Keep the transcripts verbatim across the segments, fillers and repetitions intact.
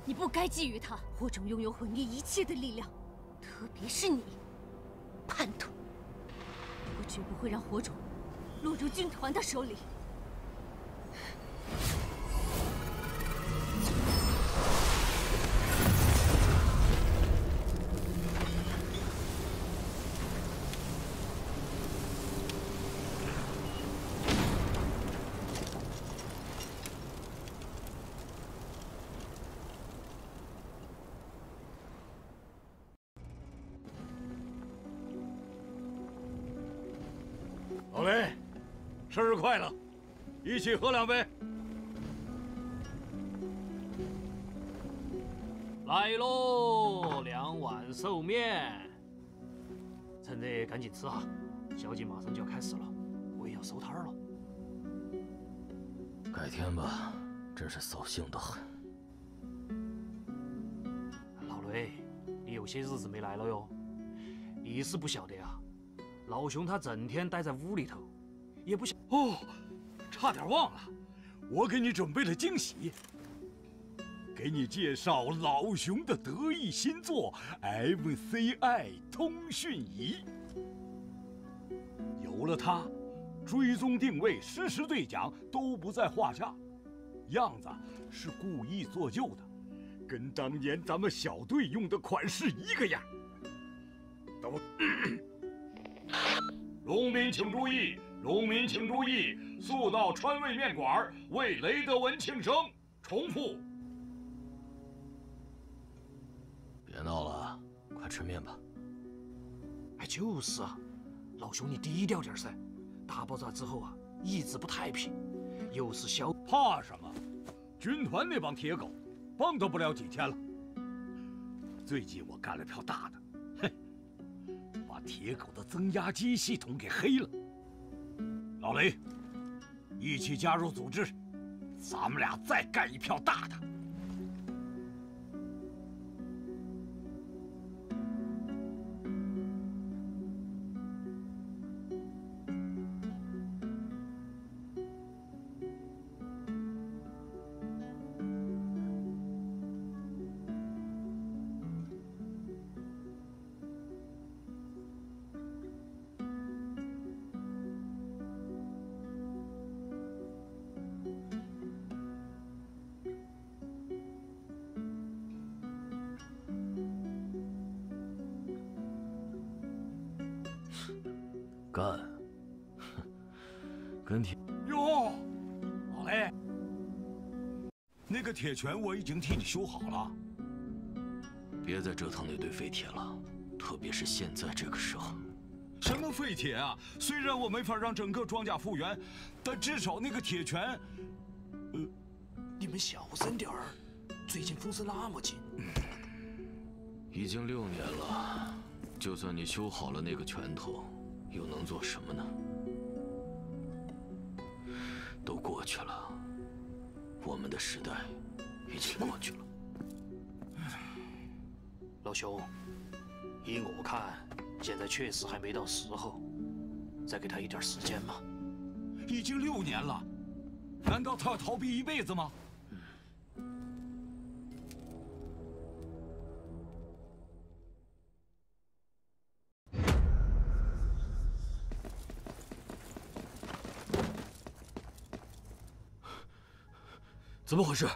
你不该觊觎他。火种拥有毁灭一切的力量，特别是你，叛徒。我绝不会让火种落入军团的手里。 老雷，生日快乐！一起喝两杯。 来喽，两碗寿面。趁热赶紧吃啊！宵禁马上就要开始了，我也要收摊了。 改天吧，真是扫兴得很。 老雷，你有些日子没来了哟，你是不晓得啊。 老兄他整天待在屋里头，也不想哦，差点忘了，我给你准备了惊喜，给你介绍老熊的得意新作 F C I 通讯仪。有了它，追踪定位、实时对讲都不在话下，样子是故意做旧的，跟当年咱们小队用的款式一个样。都。农民请注意！农民请注意！速到川味面馆为雷德文庆生。重复。 别闹了，快吃面吧。 哎，就是啊，老兄你低调点噻。大爆炸之后啊，一直不太平，又是小…… 怕什么？军团那帮铁狗，蹦跶不了几天了。最近我干了票大的。 把铁狗的增压机系统给黑了，老雷，一起加入组织，咱们俩再干一票大的。 干！跟铁哟，老雷，那个铁拳我已经替你修好了。 别再折腾那堆废铁了，特别是现在这个时候。 什么废铁啊？虽然我没法让整个装甲复原，但至少那个铁拳…… 呃，你们小声点儿，最近风声那么紧。 已经六年了，就算你修好了那个拳头。 又能做什么呢？都过去了，我们的时代已经过去了。 老兄，依我看，现在确实还没到时候，再给他一点时间嘛。 已经六年了，难道他要逃避一辈子吗？ 怎么回事？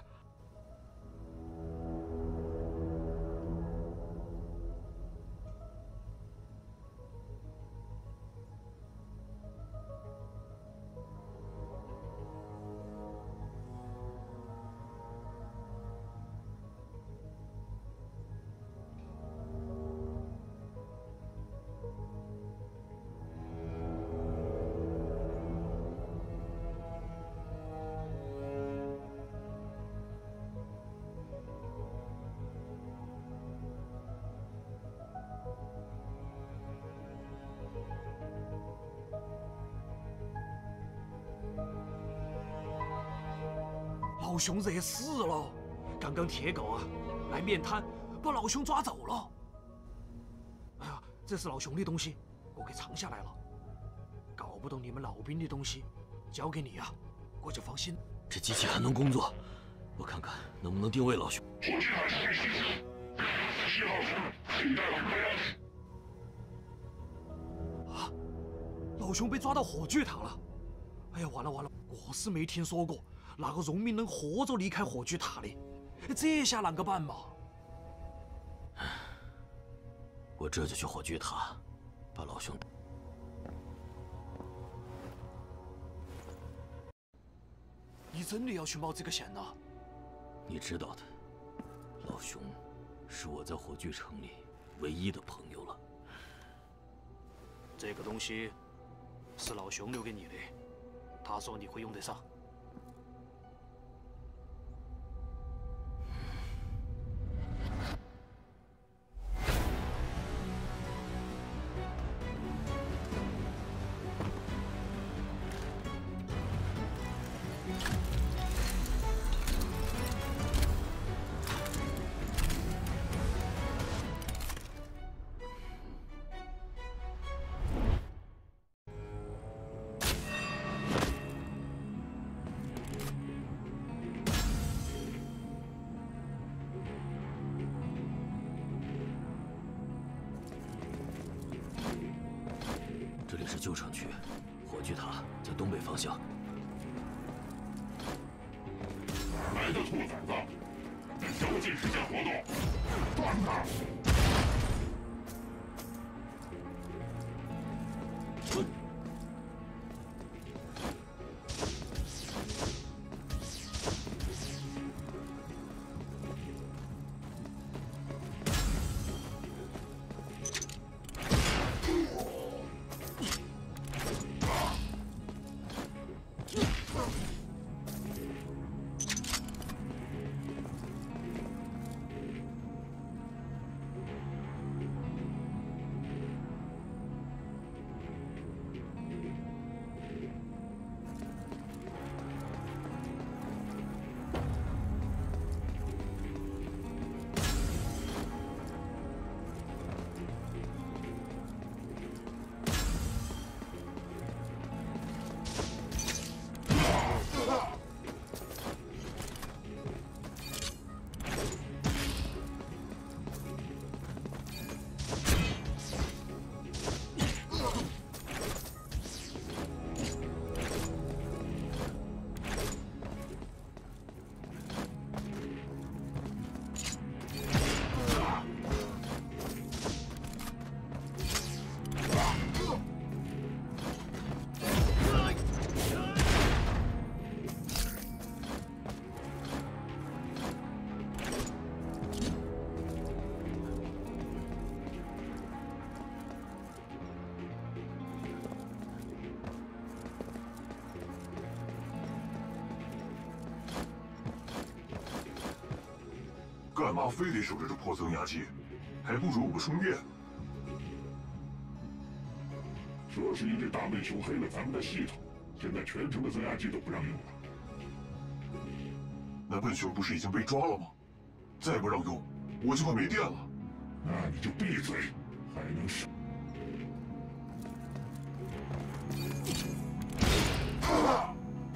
老兄惹事了！刚刚铁狗啊来面瘫，把老兄抓走了。哎呀，这是老兄的东西，我给藏下来了。搞不懂你们老兵的东西，交给你啊，我就放心。 这机器还能工作？ 我看看能不能定位老兄。 火炬塔上面失效，四十号房请带往备案室。 啊，老兄被抓到火炬塔了！哎呀，完了完了，我是没听说过哪个农民能活着离开火炬塔的，这下啷个办嘛？ 我这就去火炬塔，把老兄。 你真的要去冒这个险呐？ 你知道的，老兄是我在火炬城里唯一的朋友了。 这个东西是老熊留给你的，他说你会用得上。 这里是旧城区，火炬塔在东北方向。 来的兔崽子，宵禁时间活动，断他！ 干嘛非得守着这破增压器？还不如有个充电。这是因为大笨熊黑了咱们的系统，现在全城的增压器都不让用了。那笨熊不是已经被抓了吗？再不让用，我就快没电了。那你就闭嘴，还能少？啊！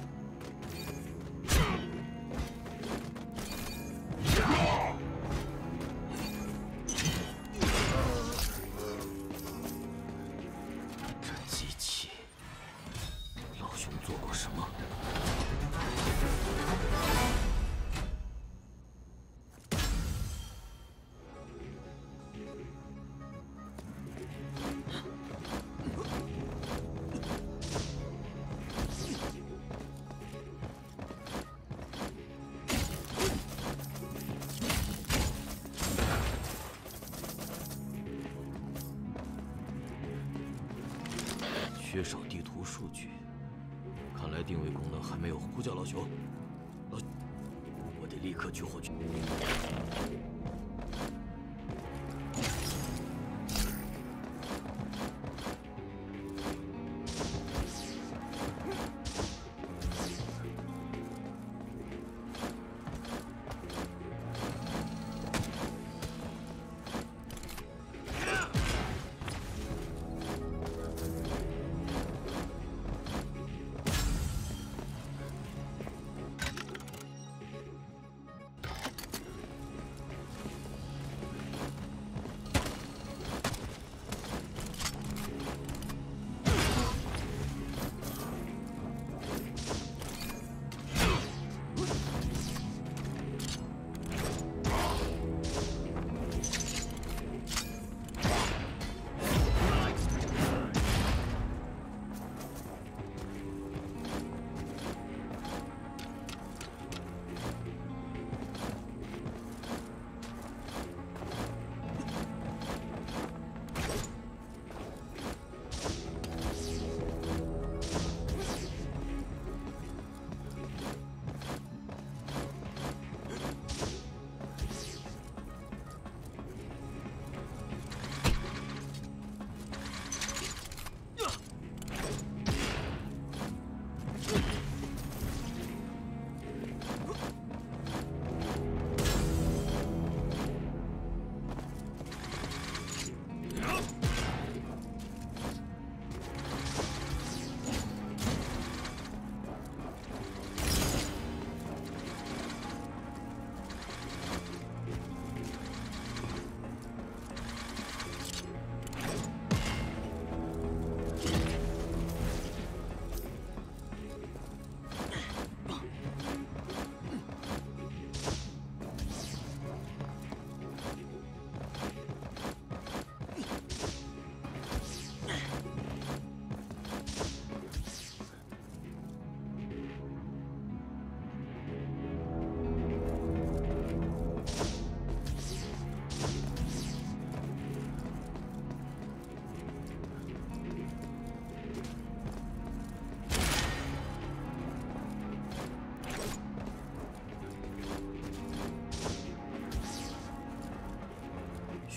缺少地图数据，看来定位功能还没有呼叫老熊。老，我得立刻去火炬。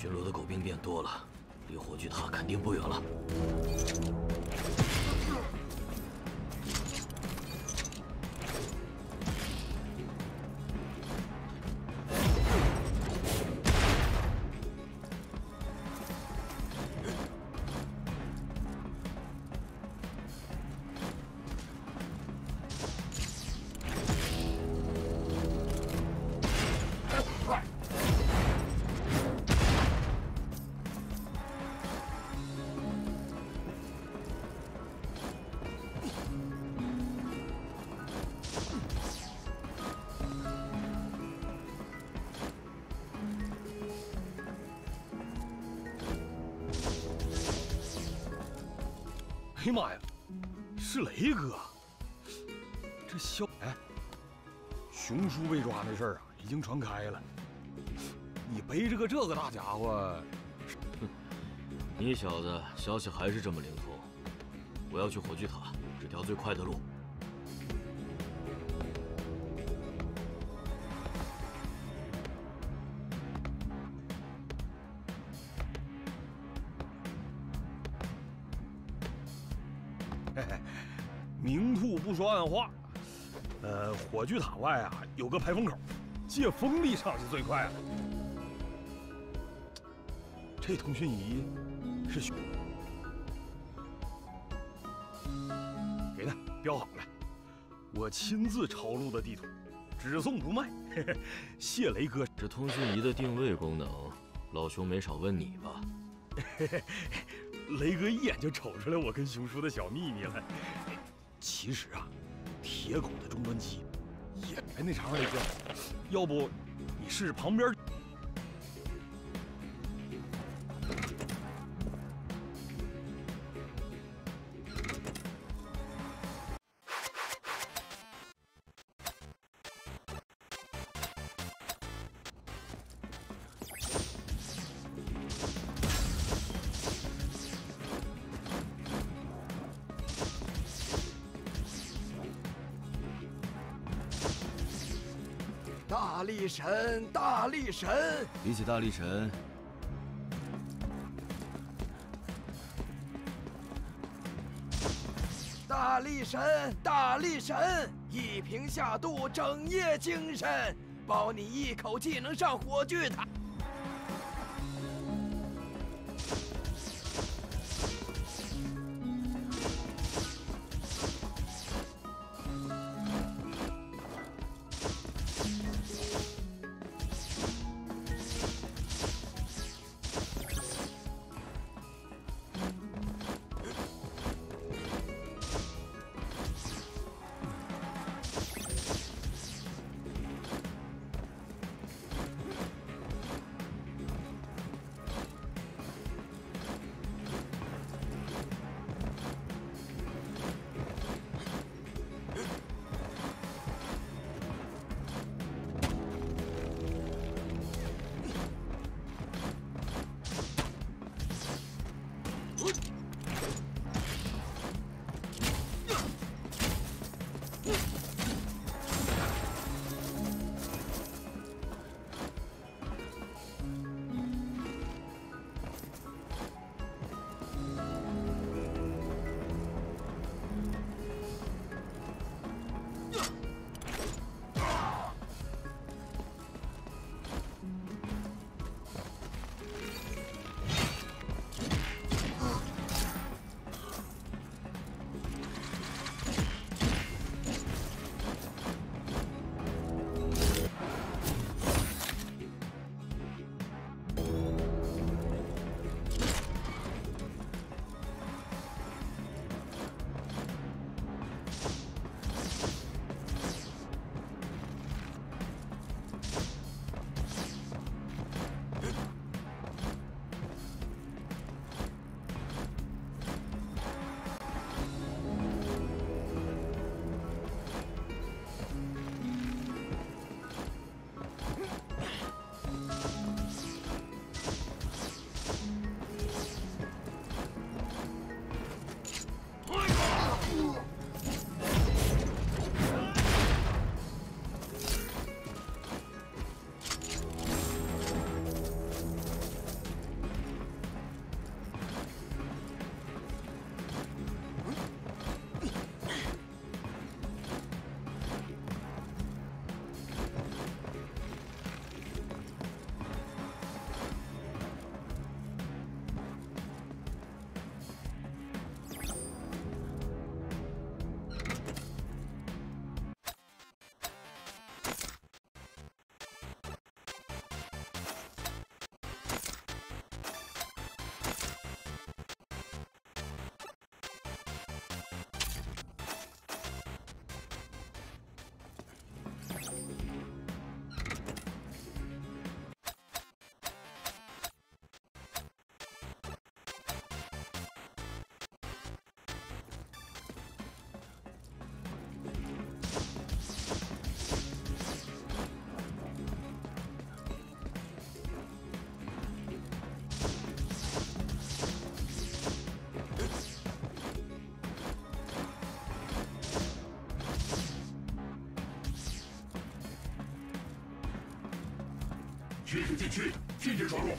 巡逻的狗兵变多了，离火炬塔肯定不远了。 哎呀妈呀，是雷哥！这小哎，熊叔被抓那事儿啊，已经传开了。你背着个这个大家伙， 哼，你小子消息还是这么灵通。我要去火炬塔，这条最快的路。 嘿嘿，明兔不说暗话。呃，火炬塔外啊有个排风口，借风力上去最快了。这通讯仪是熊，给他标好了，我亲自抄录的地图，只送不卖。嘿嘿，谢雷哥。 这通讯仪的定位功能，老熊没少问你吧？ 嘿嘿，雷哥一眼就瞅出来我跟熊叔的小秘密了。其实啊，铁狗的终端机也哎那啥，雷哥，要不你试试旁边。 大力神，大力神！ 比起大力神， 大力神，大力神！一瓶下肚，整夜精神，保你一口气能上火炬塔。 驱使禁区，禁止闯入。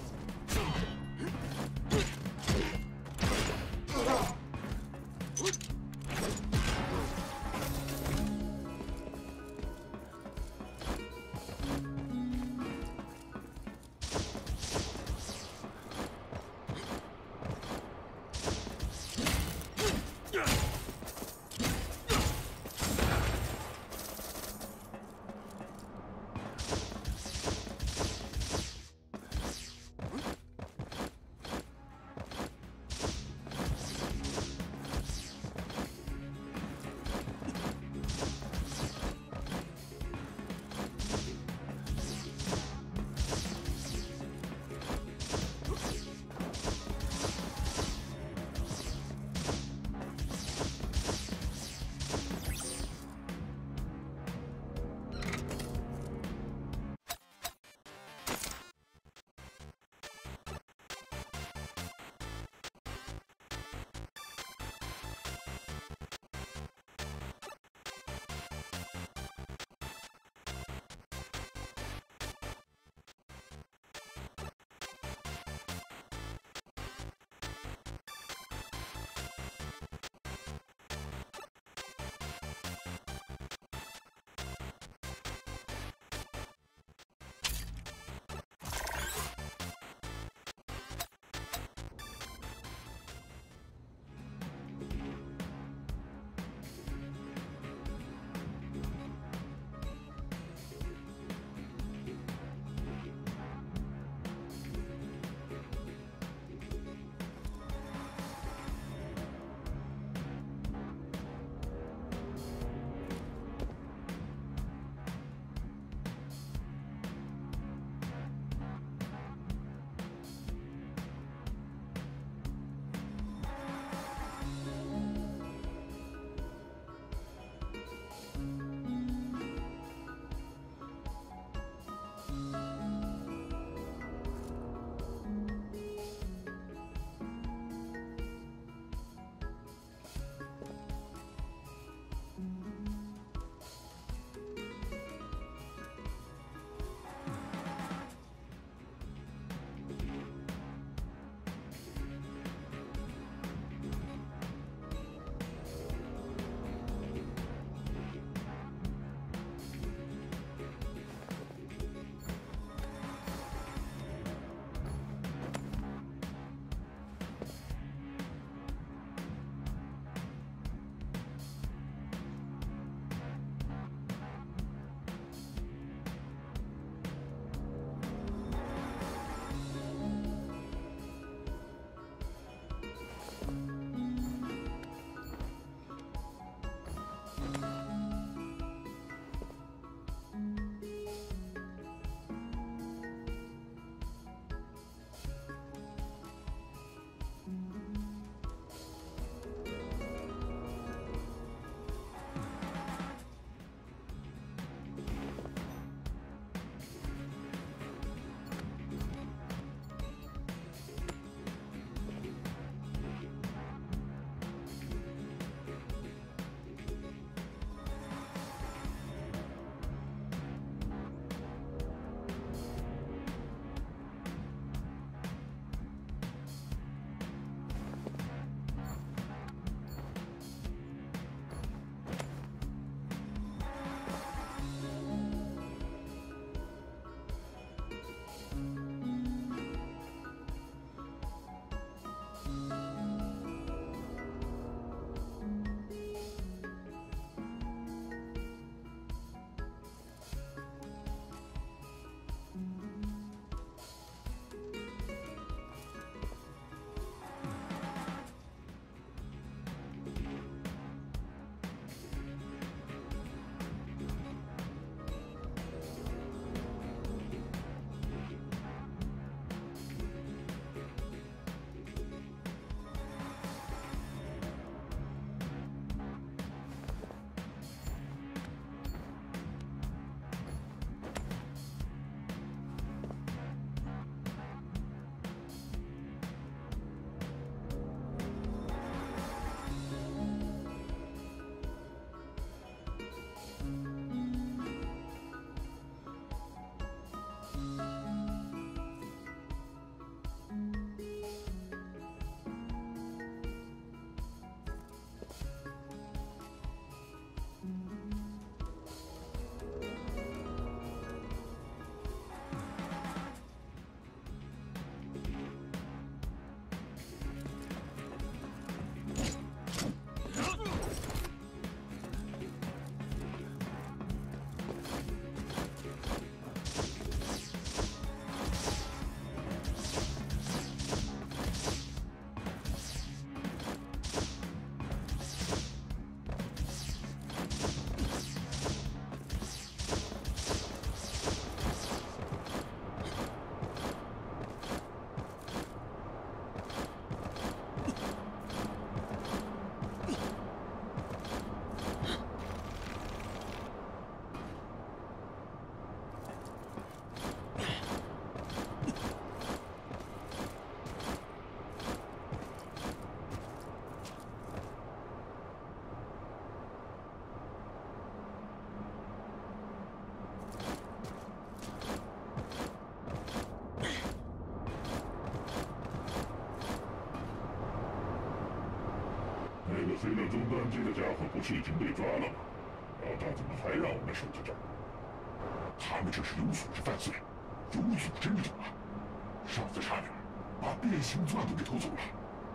黑了终端机的家伙不是已经被抓了吗？老大怎么还让我们守在这儿？他们这是有组织犯罪，有组织那种啊！上次差点把变形钻都给偷走了。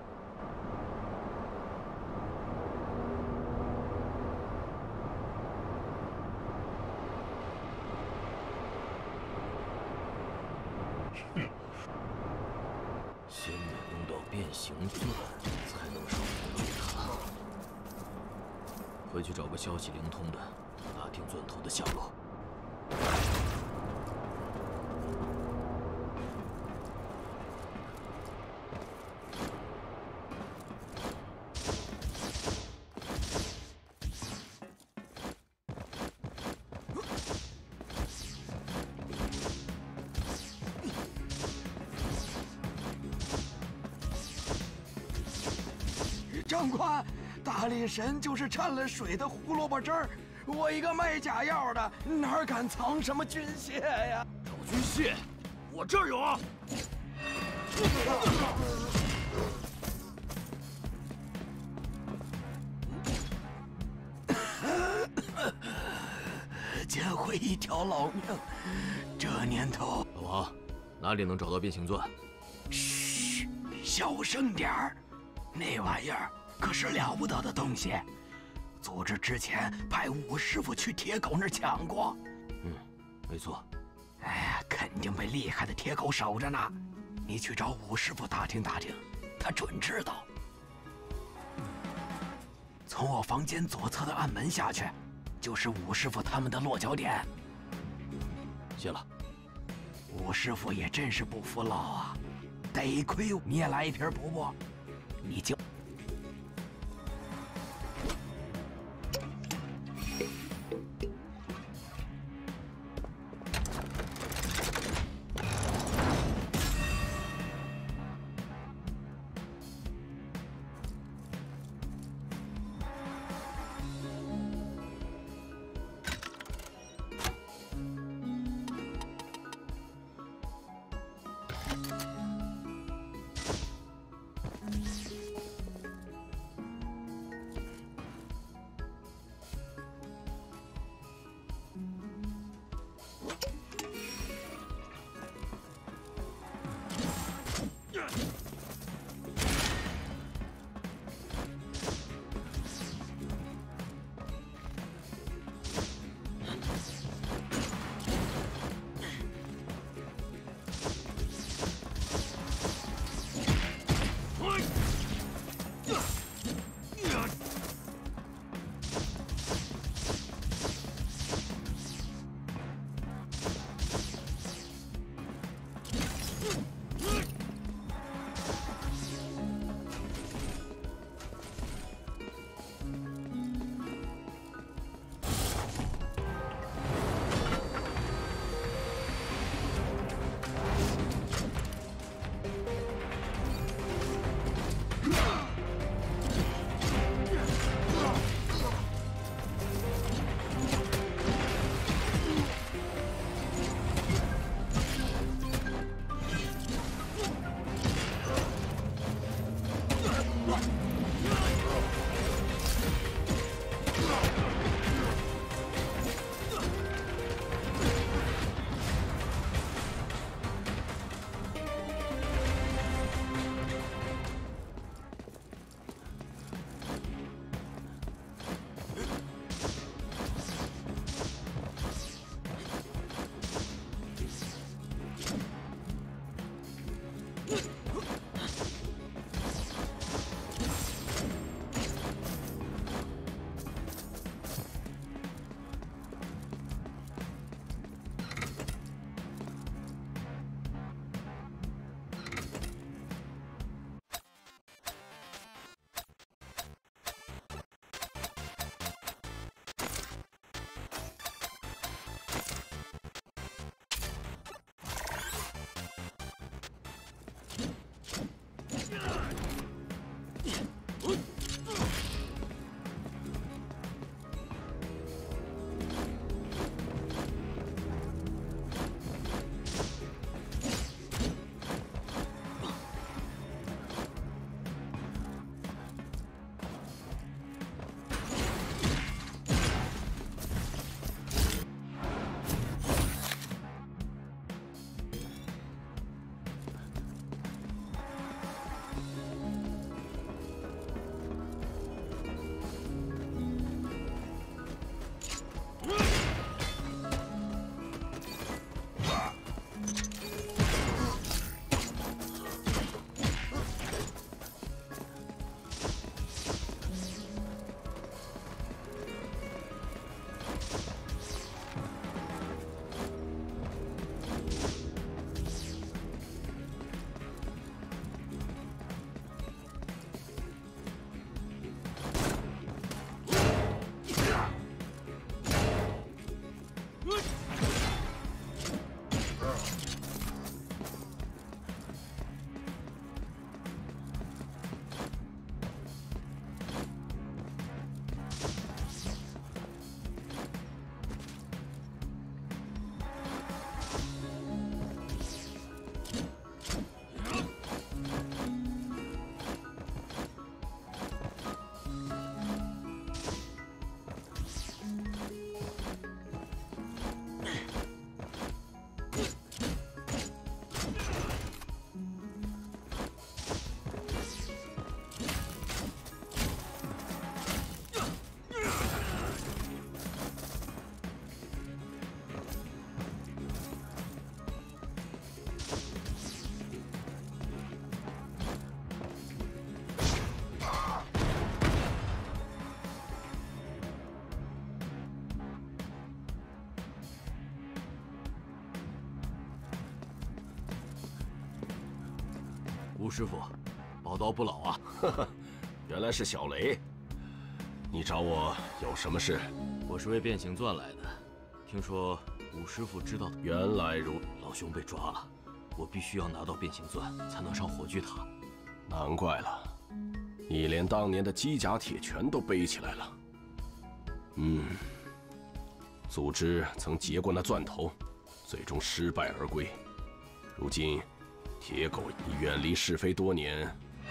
先得弄到变形钻，才能上火炬塔。回去找个消息灵通的，打听钻头的下落。 长官，大力神就是掺了水的胡萝卜汁儿。我一个卖假药的，哪敢藏什么军械呀？ 找军械，我这儿有啊。 捡回一条老命，这年头。 老王，哪里能找到变形钻？ 嘘，小声点儿。那玩意儿可是了不得的东西。组织之前派武师傅去铁狗那儿抢过。 嗯，没错。 哎呀，肯定被厉害的铁狗守着呢。你去找武师傅打听打听，他准知道。从我房间左侧的暗门下去，就是武师傅他们的落脚点。 谢了。 武师傅也真是不服老啊，得亏你也来一瓶补补，你就。 吴师傅，宝刀不老啊！ 哈哈，原来是小雷。你找我有什么事？ 我是为变形钻来的。听说吴师傅知道， 原来如老兄被抓了，我必须要拿到变形钻才能上火炬塔。 难怪了，你连当年的机甲铁拳都背起来了。嗯，组织曾劫过那钻头，最终失败而归。如今。 铁狗已远离是非多年，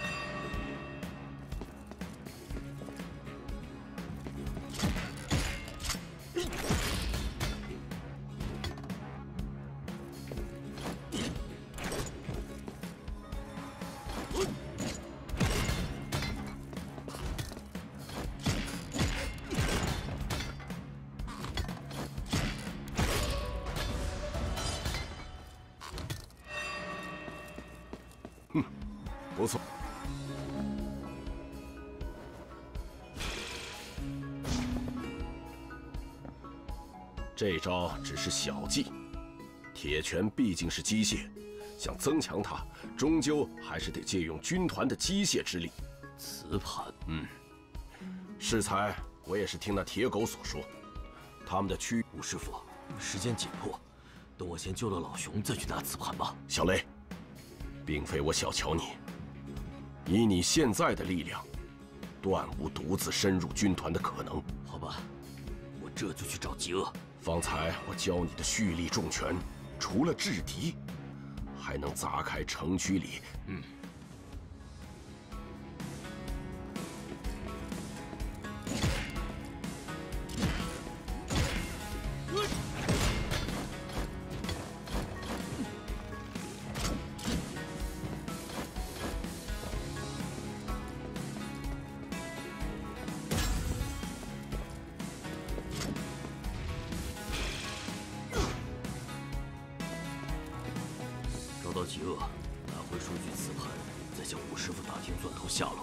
不错。这招只是小技，铁拳毕竟是机械，想增强它，终究还是得借用军团的机械之力。 磁盘， 嗯，适才我也是听那铁狗所说，他们的区。 吴师傅，时间紧迫，等我先救了老熊，再去拿磁盘吧。 小雷，并非我小瞧你。 以你现在的力量，断无独自深入军团的可能。 好吧，我这就去找极恶。 方才我教你的蓄力重拳，除了制敌，还能砸开城区里…… 嗯。找到极恶，拿回数据磁盘，再向吴师傅打听钻头下落。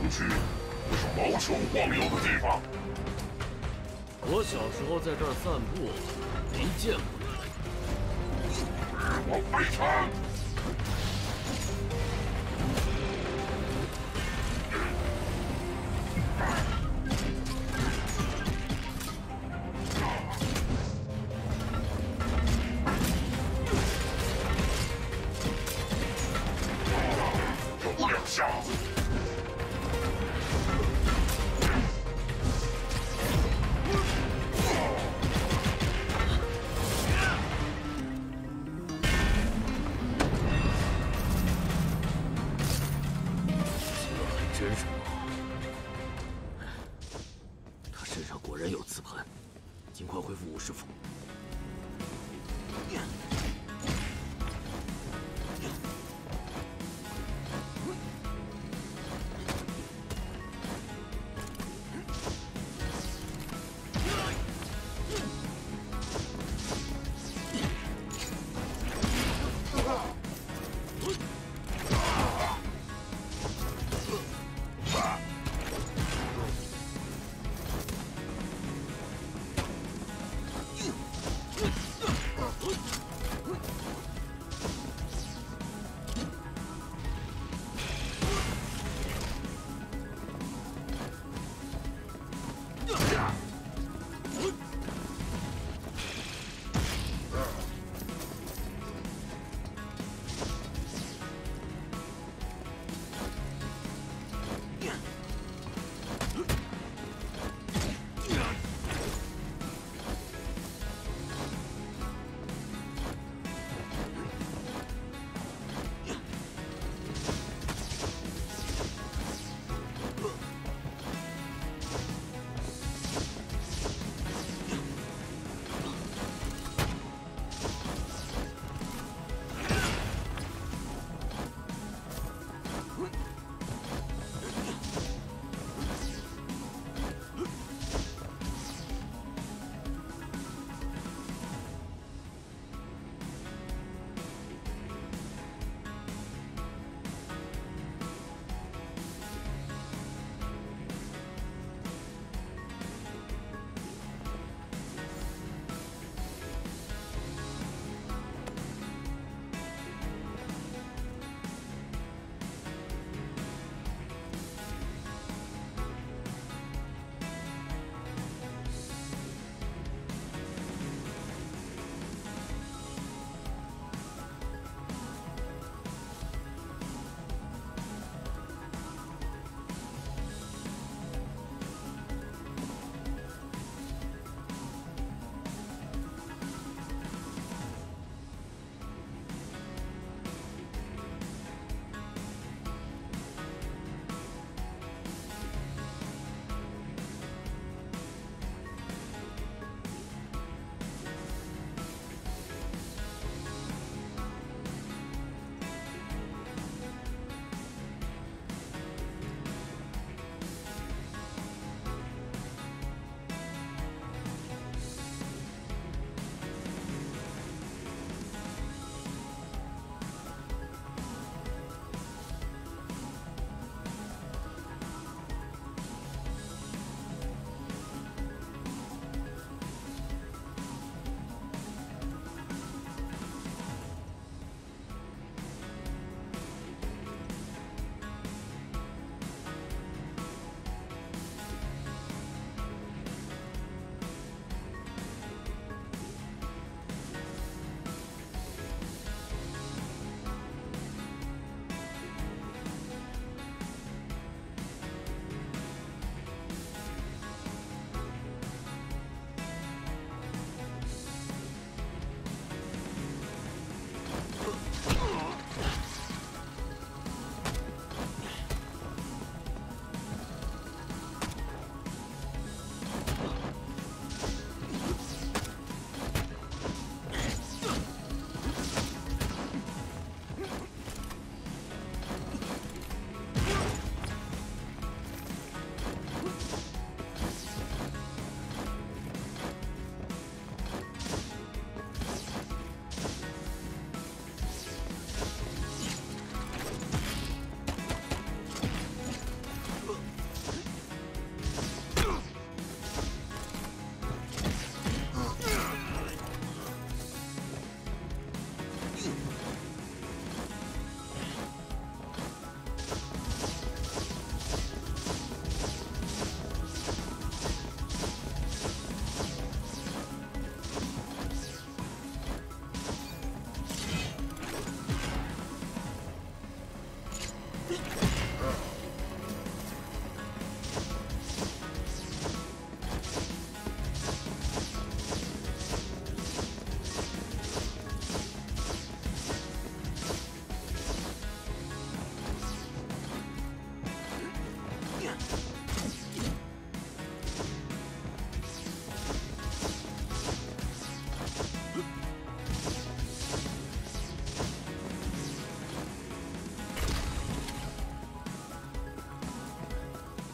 区不是毛球晃悠的地方。 我小时候在这儿散步，没见过你。 我非常。 下子， 这还真是猫。他身上果然有磁盘，尽快恢复五师傅。 啊！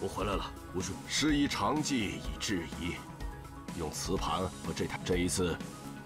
我回来了，无数。 师夷长技以制夷，用磁盘和这台，这一次。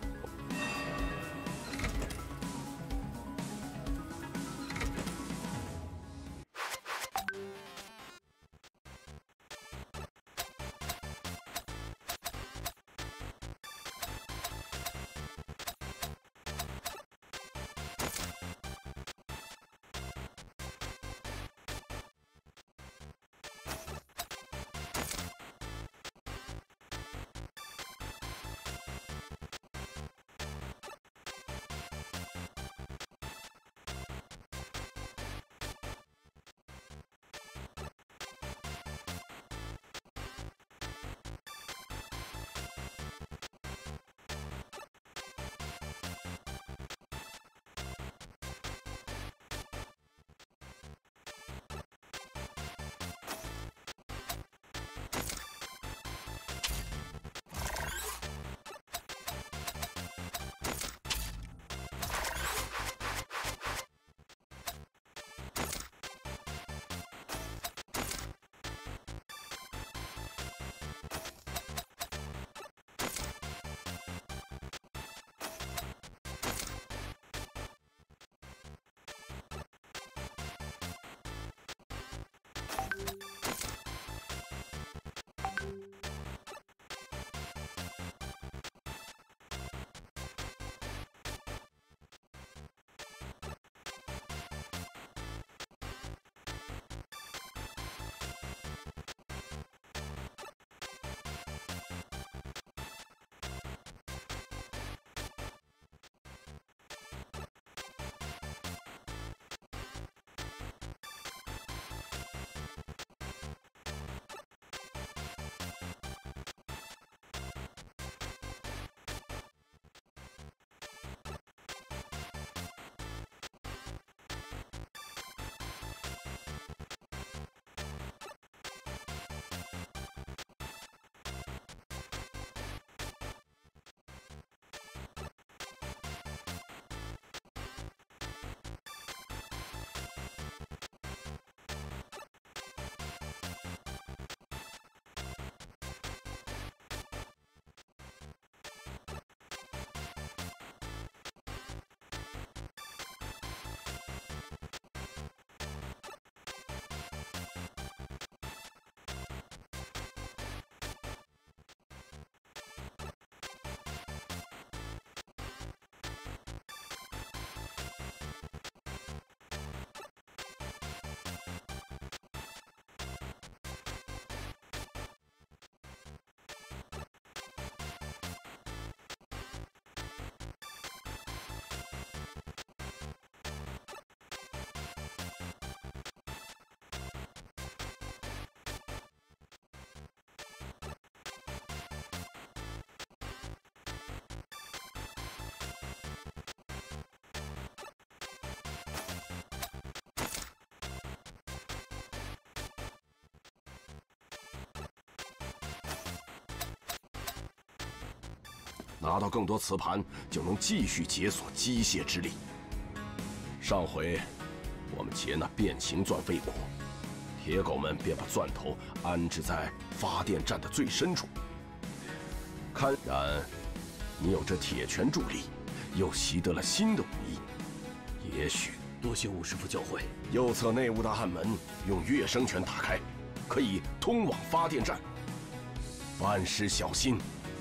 拿到更多磁盘，就能继续解锁机械之力。上回我们劫那变形钻未果，铁狗们便把钻头安置在发电站的最深处。看然，你有这铁拳助力，又习得了新的武艺，也许多谢武师傅教诲。 右侧内务的暗门用跃升拳打开，可以通往发电站。万事小心。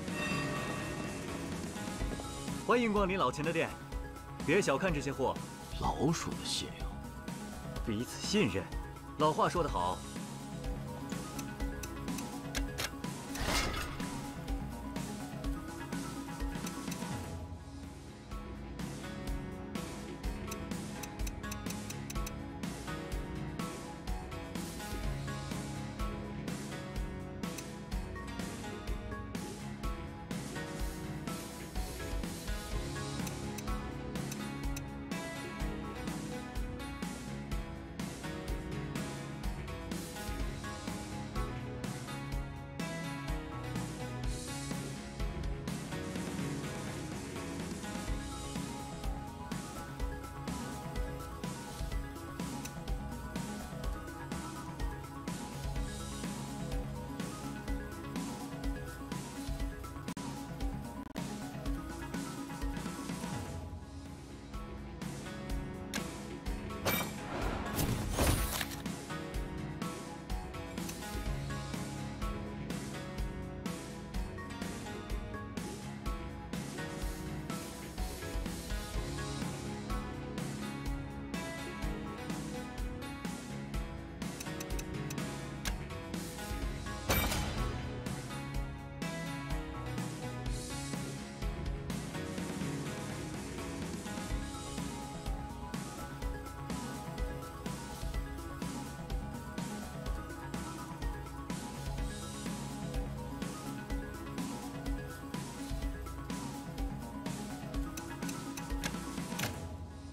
欢迎光临老钱的店，别小看这些货。 老鼠的信用， 彼此信任。老话说得好。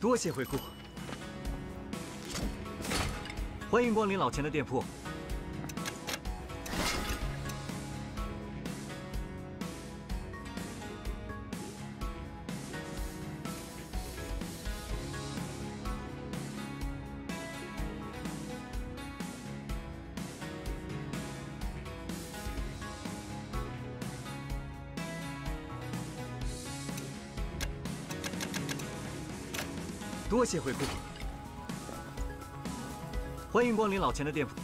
多谢惠顾。欢迎光临老钱的店铺。多谢惠顾。欢迎光临老钱的店铺。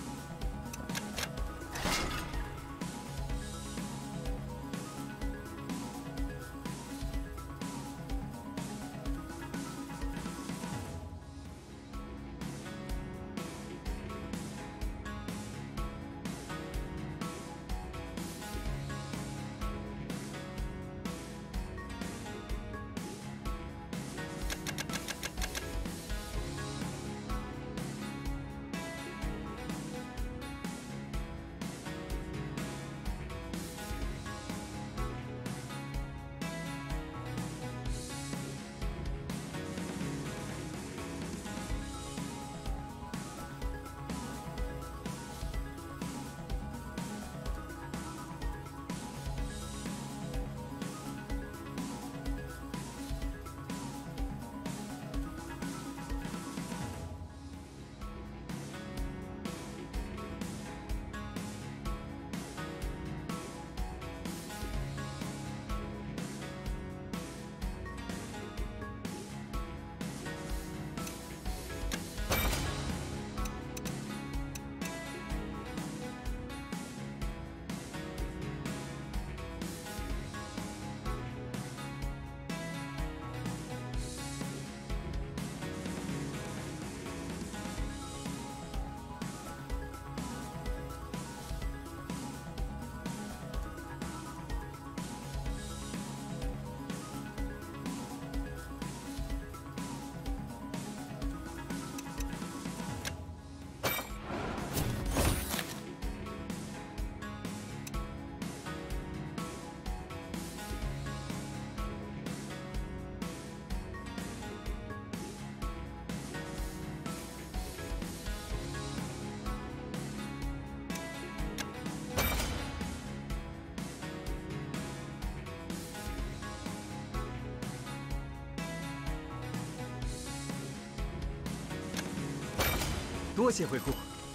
多谢惠顾。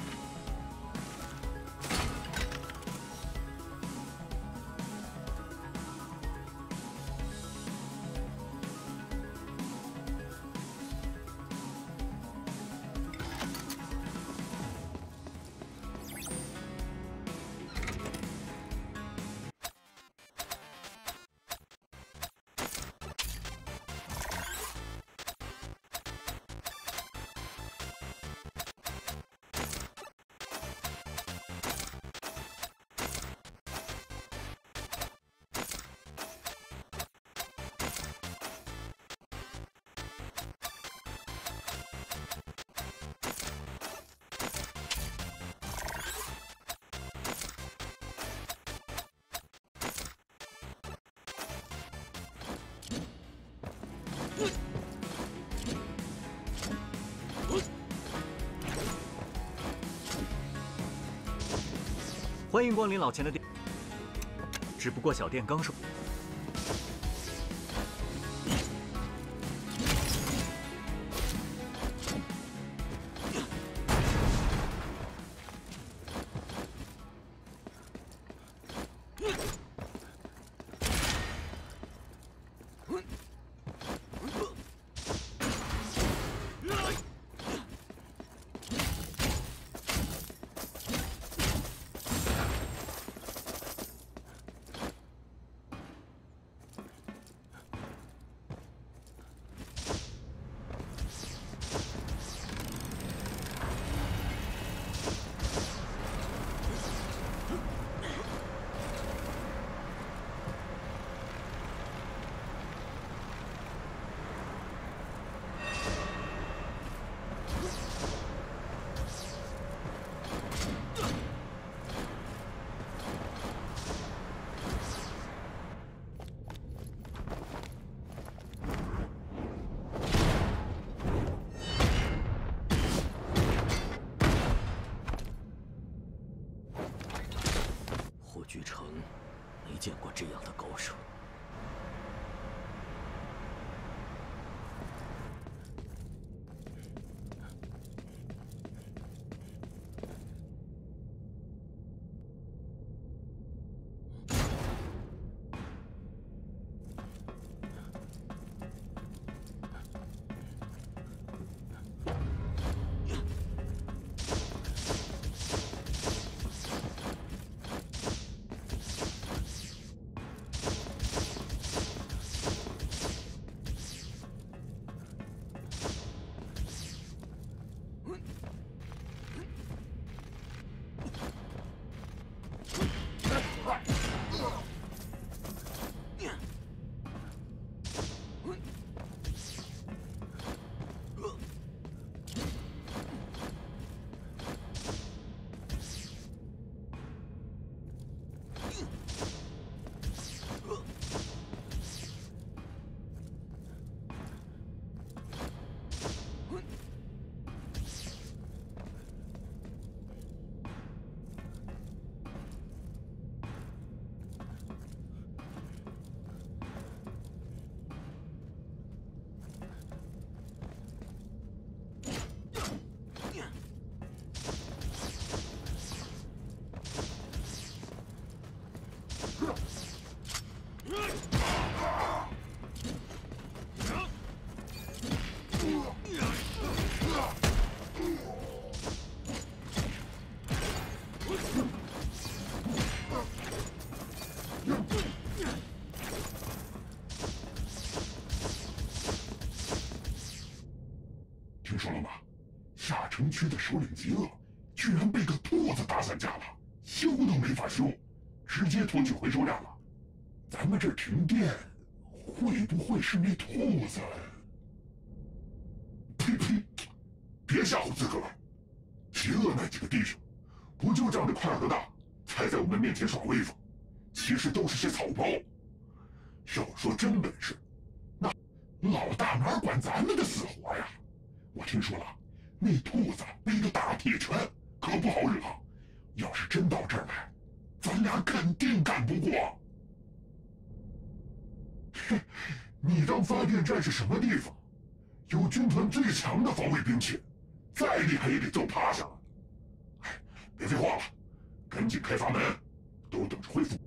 欢迎光临老钱的店，只不过小店刚收。 见过这样的高手。 听说了吗？下城区的首领极恶居然被个兔子打散架了，修都没法修，直接拖去回收站了。咱们这儿停电，会不会是那兔子？呸呸！别吓唬自个儿！极恶那几个弟兄，不就仗着块头大，才在我们面前耍威风，其实都是些草包。要说真本事，那老大哪管咱们的死活呀？ 我听说了，那兔子背个大铁拳，可不好惹。要是真到这儿来，咱俩肯定干不过。哼，你当发电站是什么地方？有军团最强的防卫兵器，再厉害也得揍趴下了。哎，别废话了，赶紧开阀门，都等着恢复。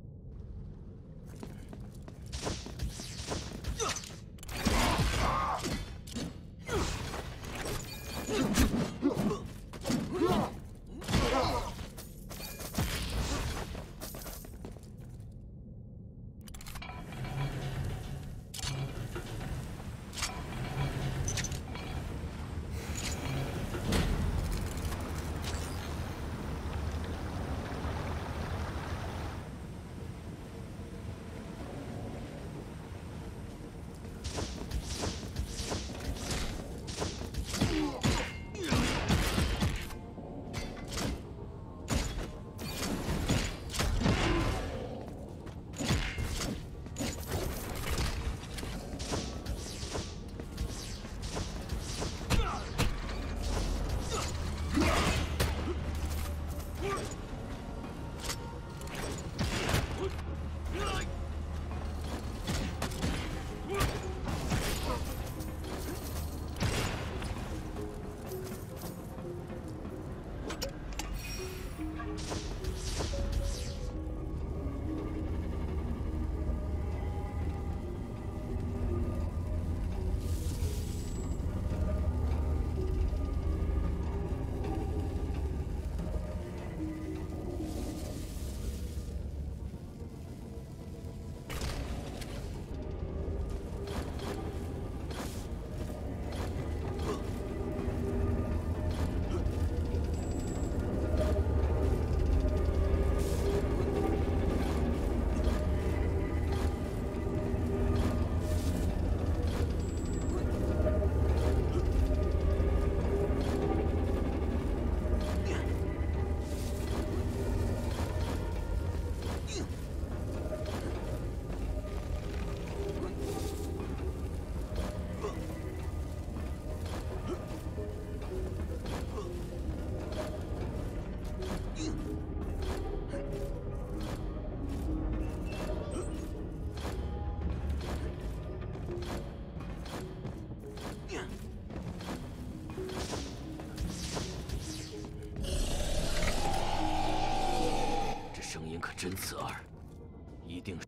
可真刺耳，一定是。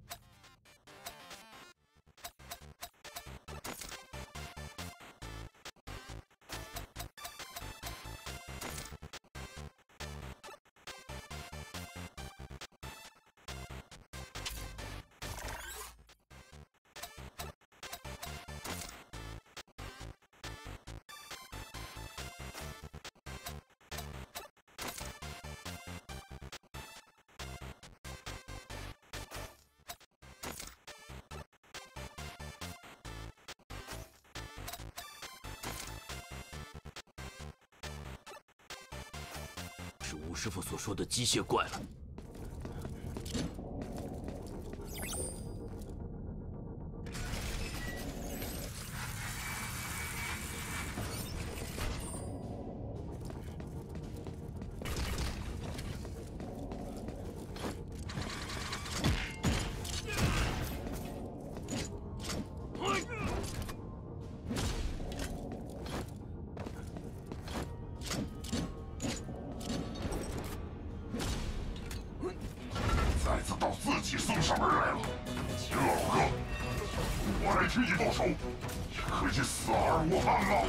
是吴师傅所说的机械怪了。 送上门来了，秦老哥，我来替你报仇，也可以死而无憾啊！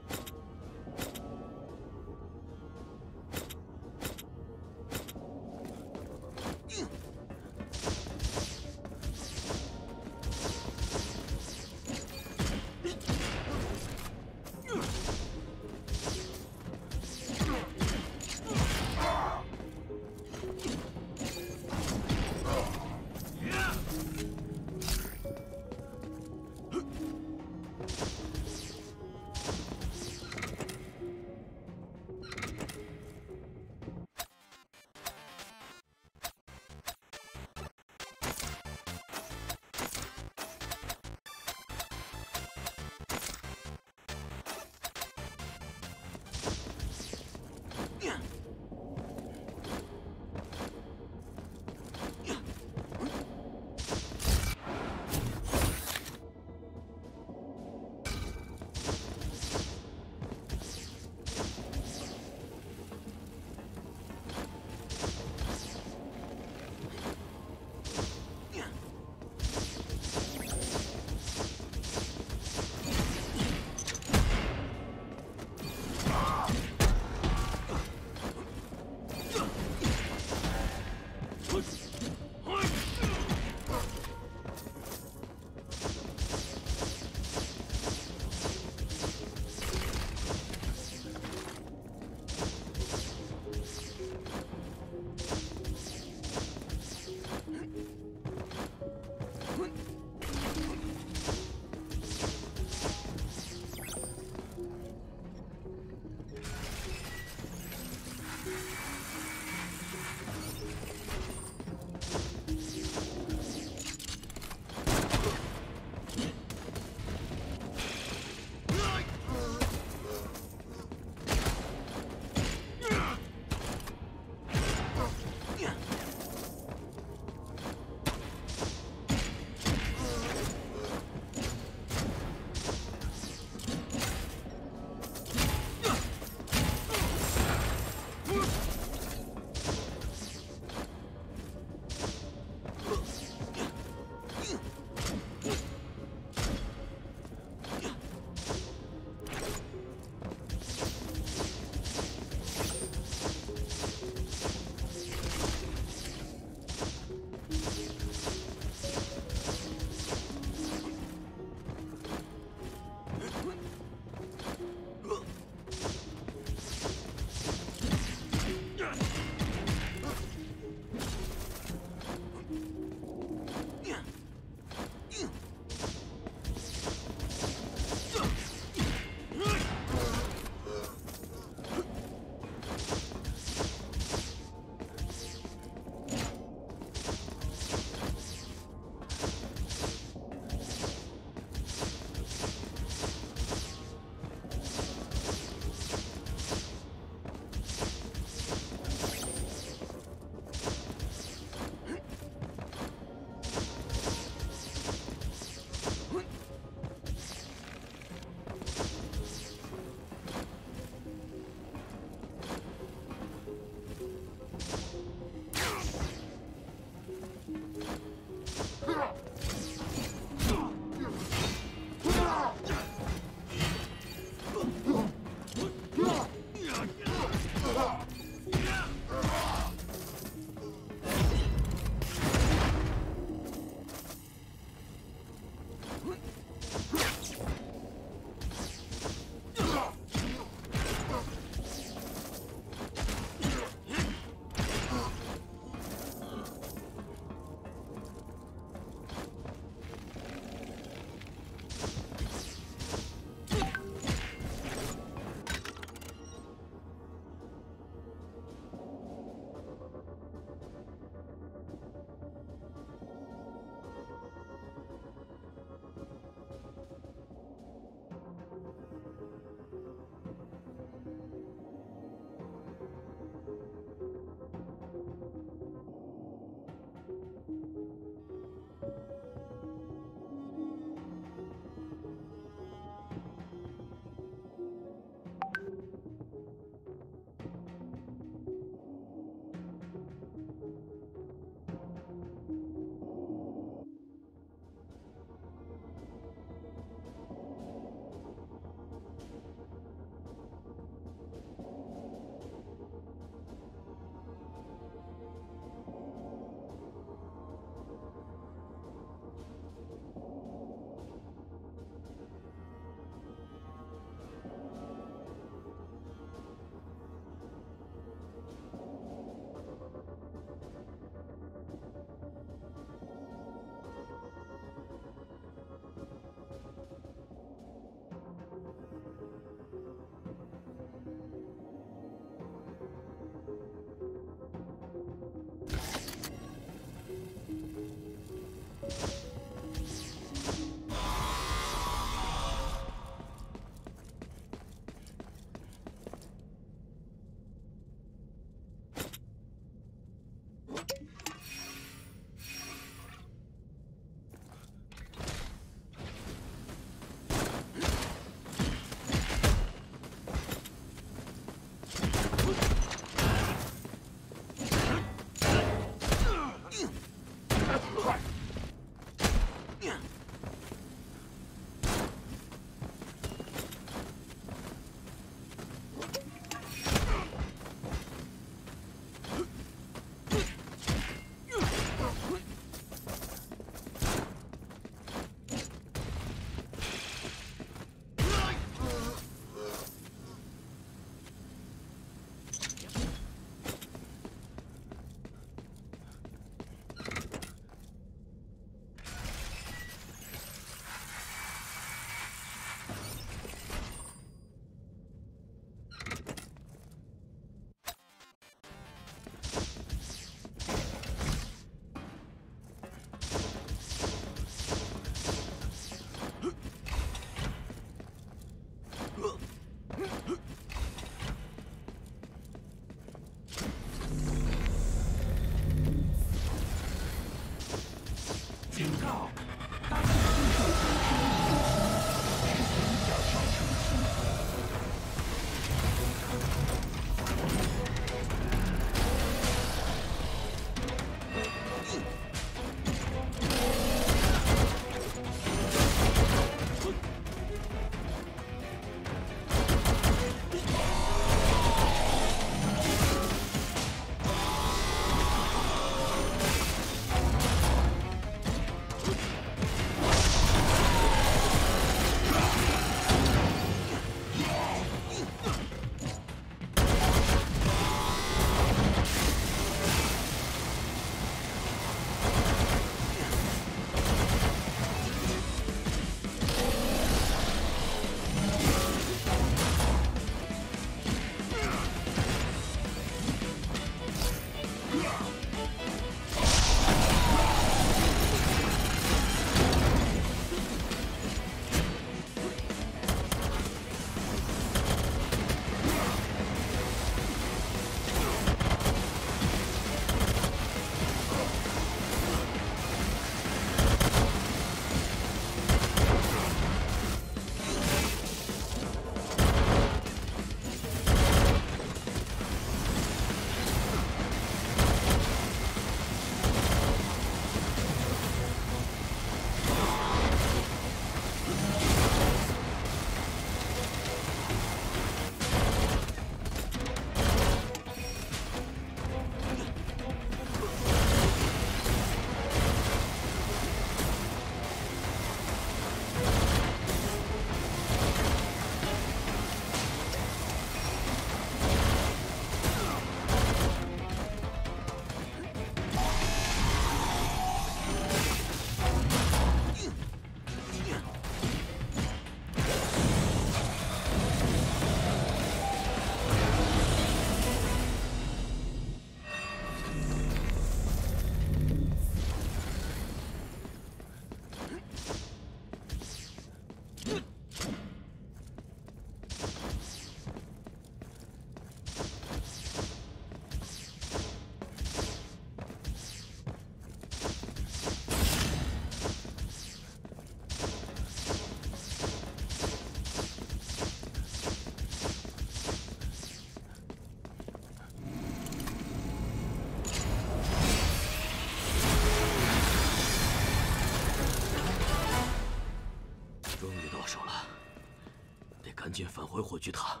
紧返回火炬塔。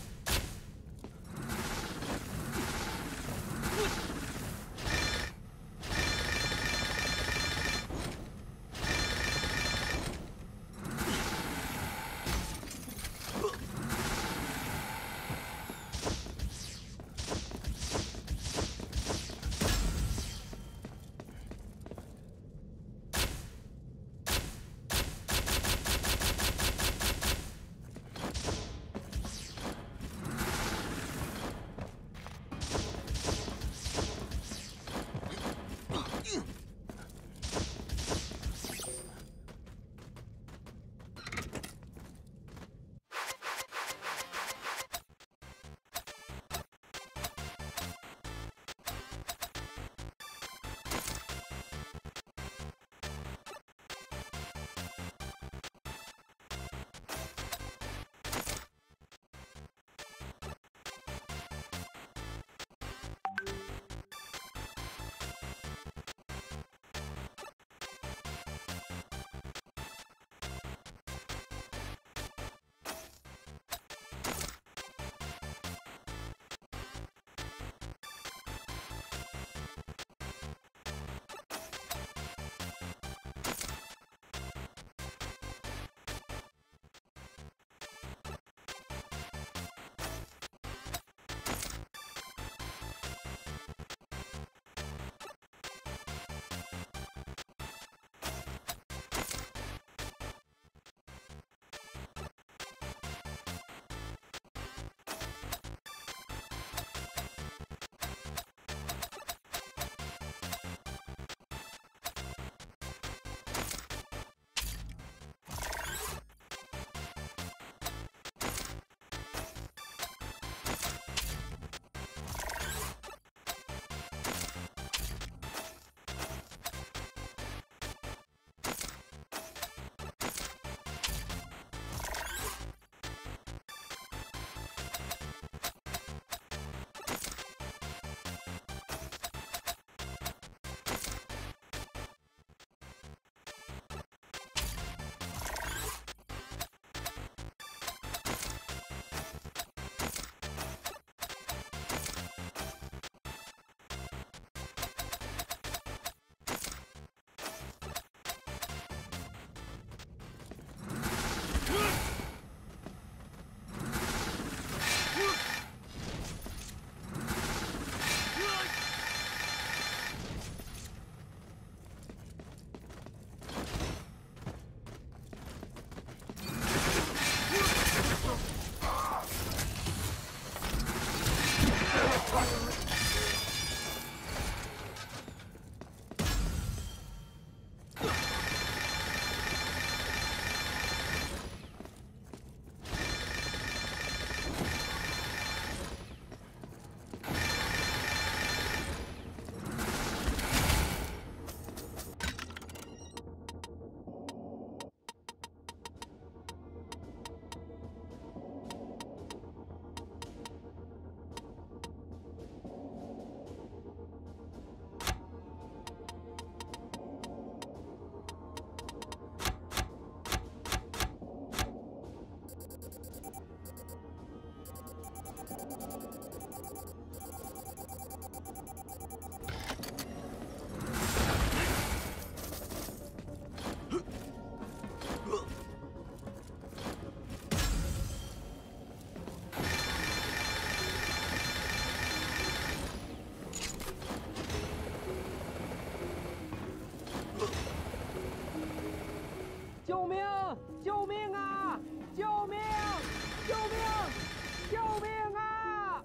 救命！救命啊！救命！救命！救命啊！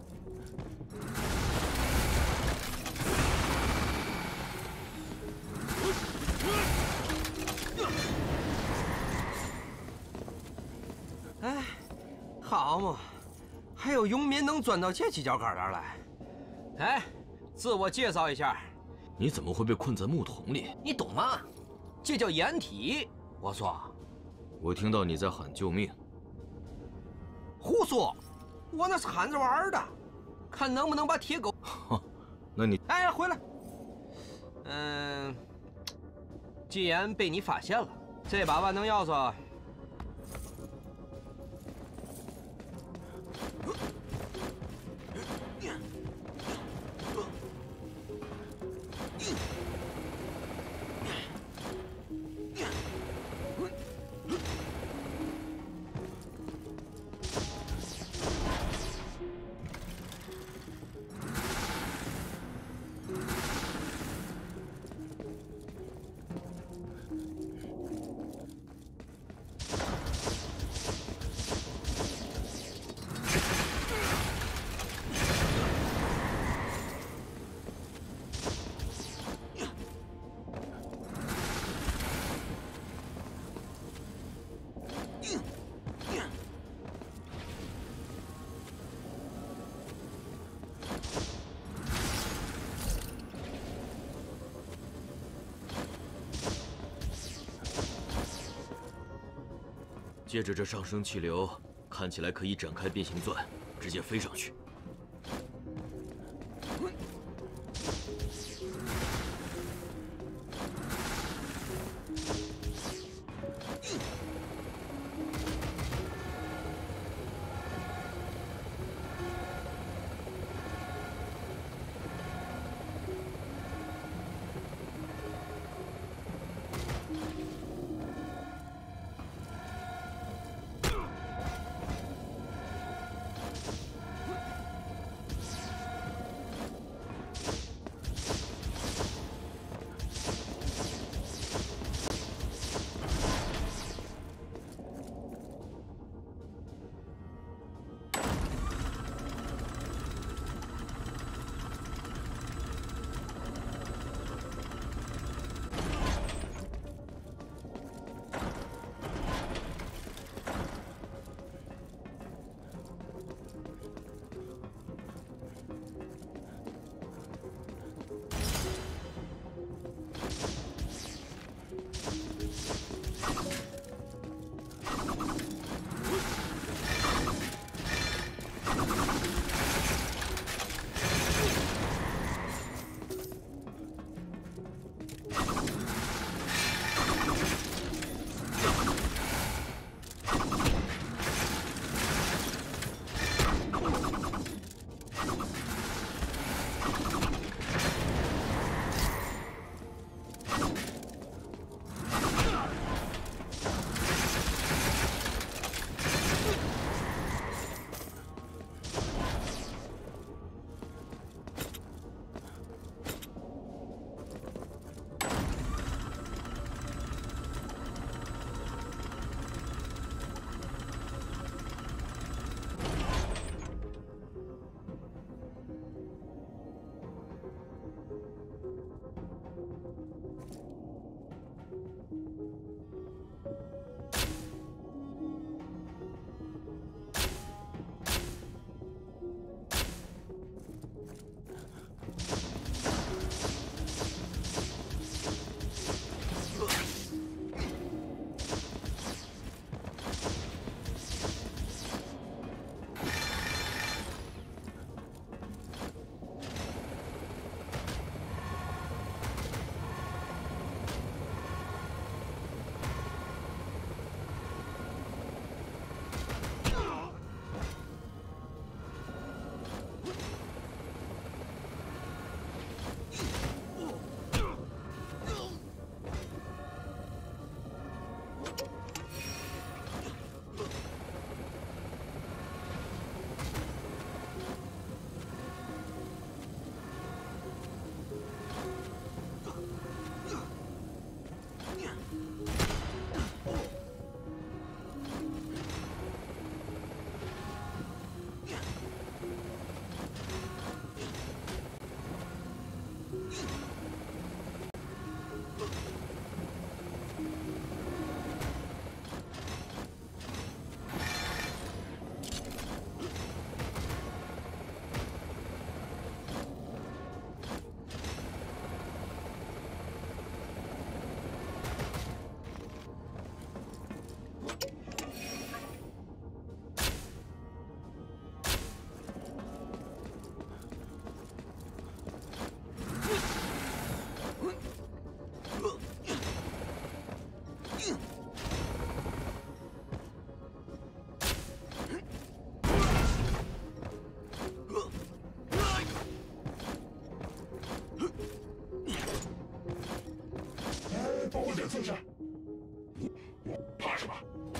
哎，好嘛，还有佣民能钻到这犄角旮旯来。哎，自我介绍一下。 你怎么会被困在木桶里？ 你懂吗？这叫掩体。我说， 我听到你在喊救命。 胡说！我那是喊着玩的，看能不能把铁狗。 那你哎，回来。嗯，既然被你发现了，这把万能钥匙借着这上升气流，看起来可以展开变形钻，直接飞上去。 测试。怕什么？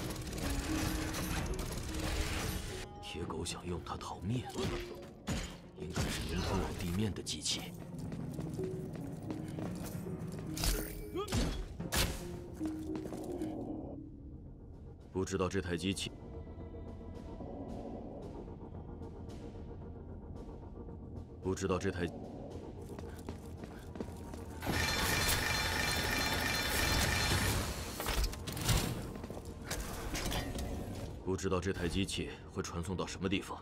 铁狗想用它逃灭，应该是能通往地面的机器。不知道这台机器。 不知道这台，不知道这台机器会传送到什么地方。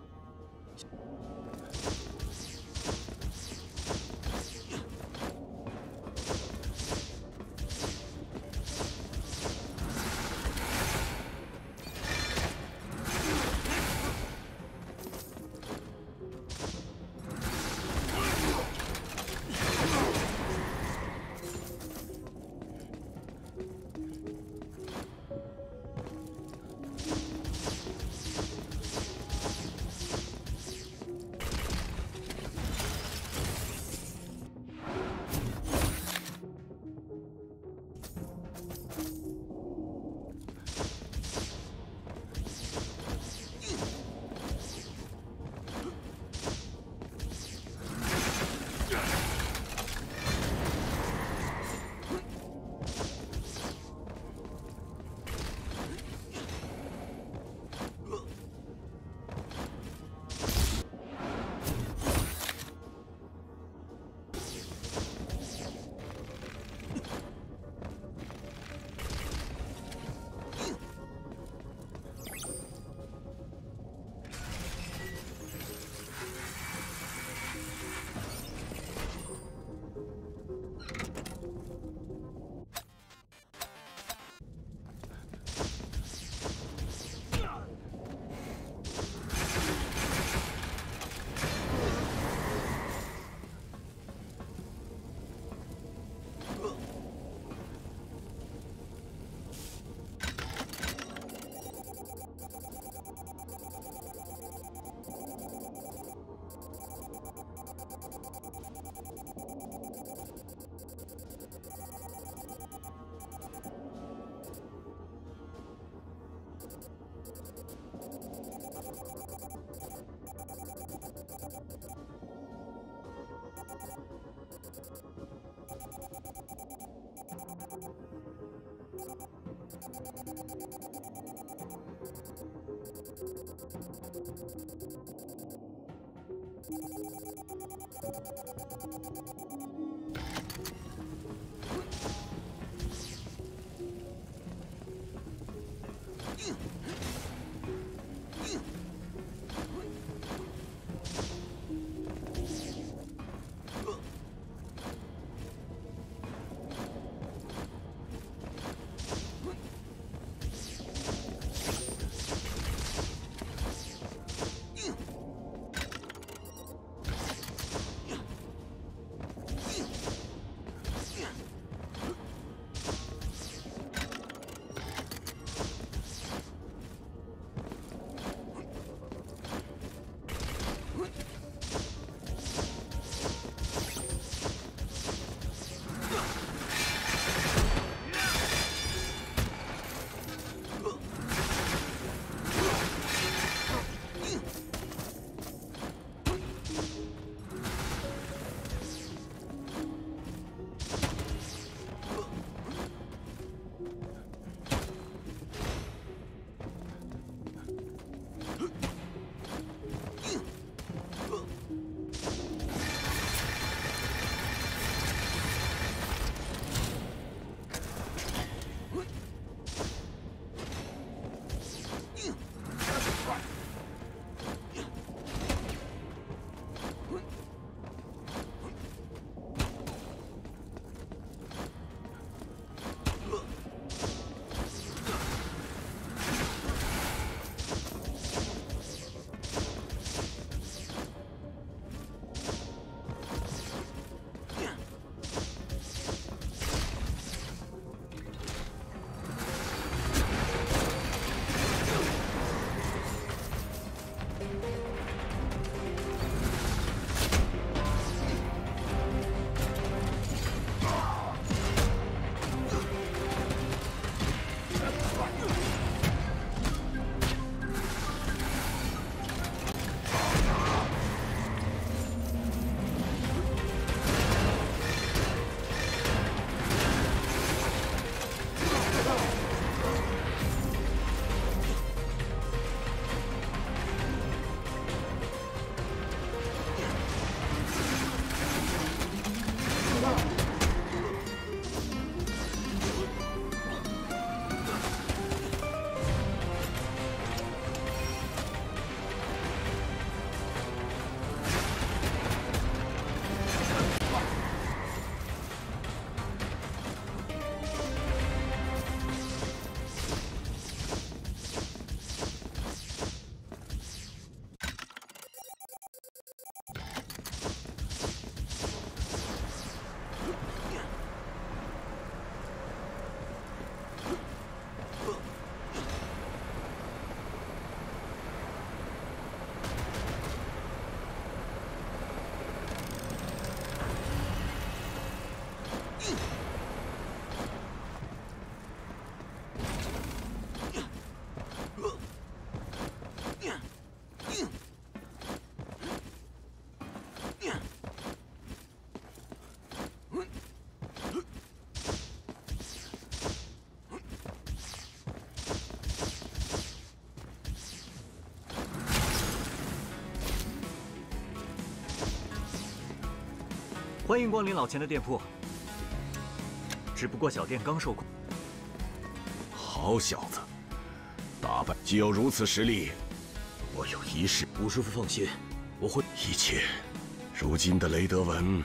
欢迎光临老钱的店铺。只不过小店刚受过。 好小子，打败既有如此实力，我有一事。 吴师傅放心，我会一切。如今的雷德文。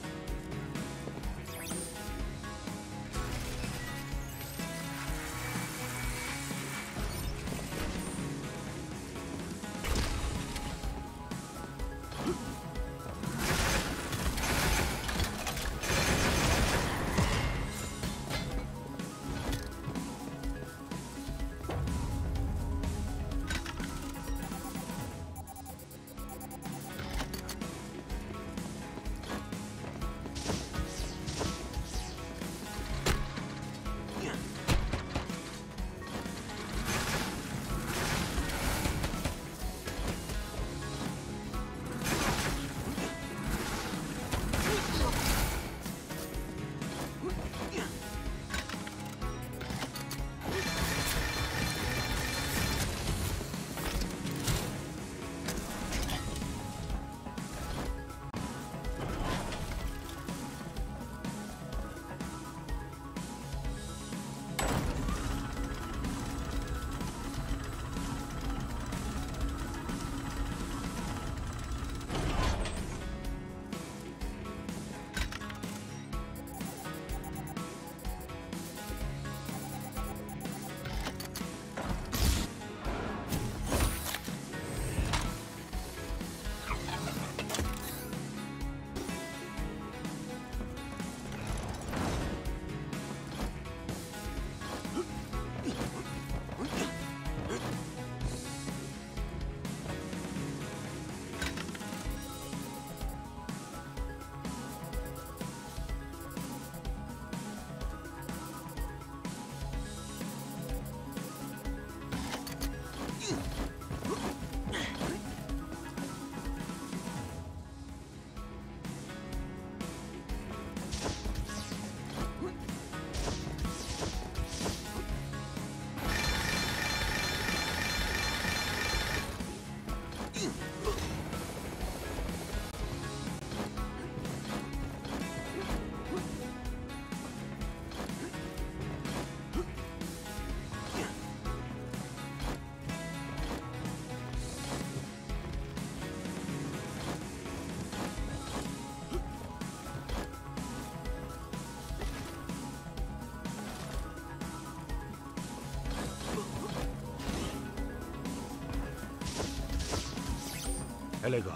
哎，雷哥，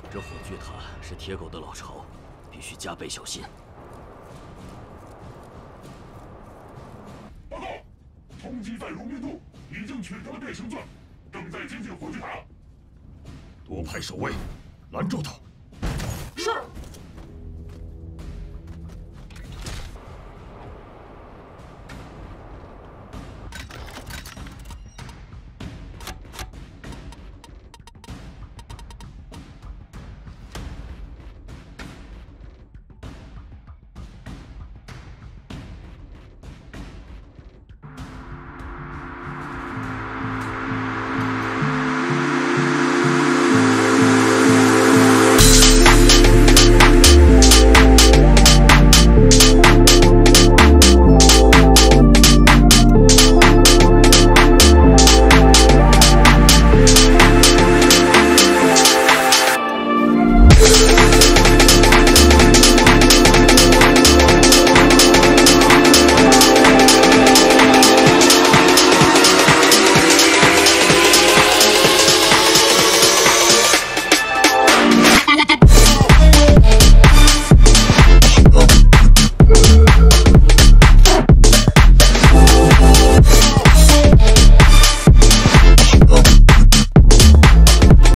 这火炬塔是铁狗的老巢，必须加倍小心。 报告，通缉犯荣民度已经取得了变形钻，正在接近火炬塔。 多派守卫，拦住他。